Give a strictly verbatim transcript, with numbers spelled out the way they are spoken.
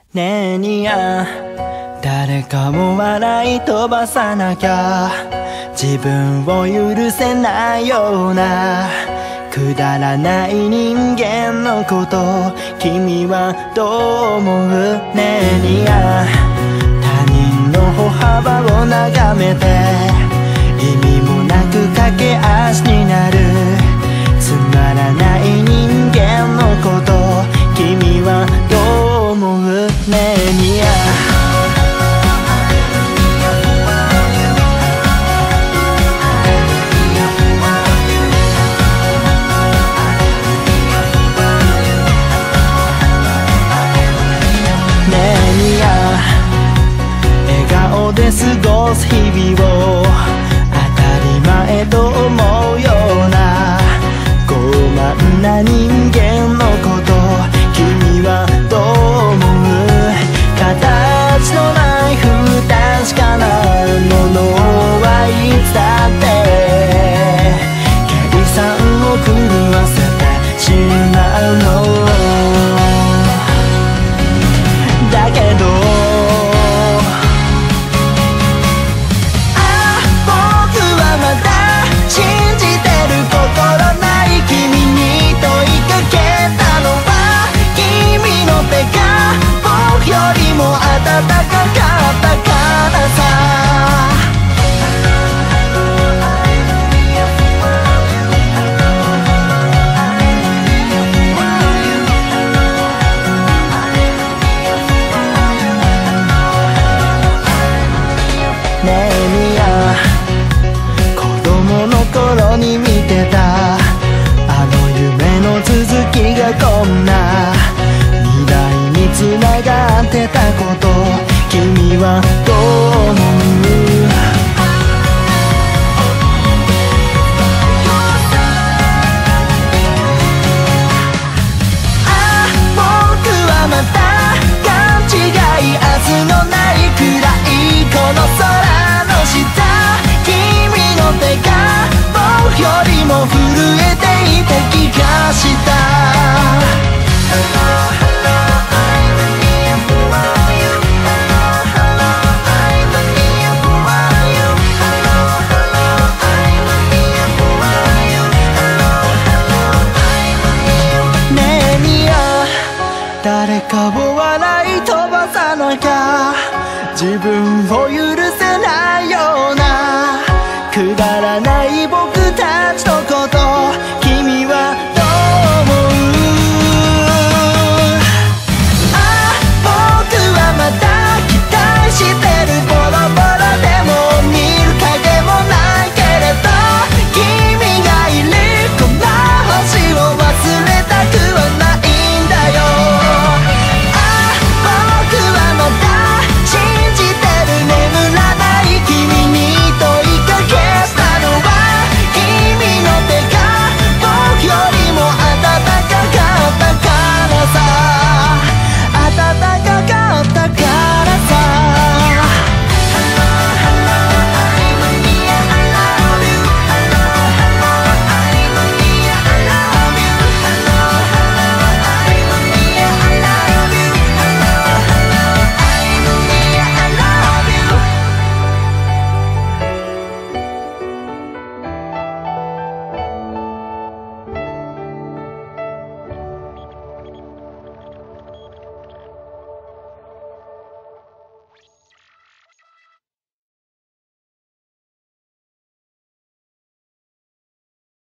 ねえにゃ、誰かを笑い飛ばさなきゃ自分を許せないようなくだらない人間のこと君はどう思う？ねえにゃ、他人の歩幅を眺めて意味もなく駆け足になるつまらない人間のこと君はどう思う？ねえにゃ、で過ごす日々を当たり前と思うような傲慢な人間のこと君はどう思う？形のない不確かなものはいつだって計算を狂わせてしまうのだけどよりも暖かかったからさねえみや、子供の頃に見てたあの夢の続きがこんな未来につながってたこと君はどう思う？ああ僕はまた勘違い明日のないくらいこの空の下君の手が僕よりも震えていた気がした誰かを笑い飛ばさなきゃ自分を許せないようなくだらない僕たちのこと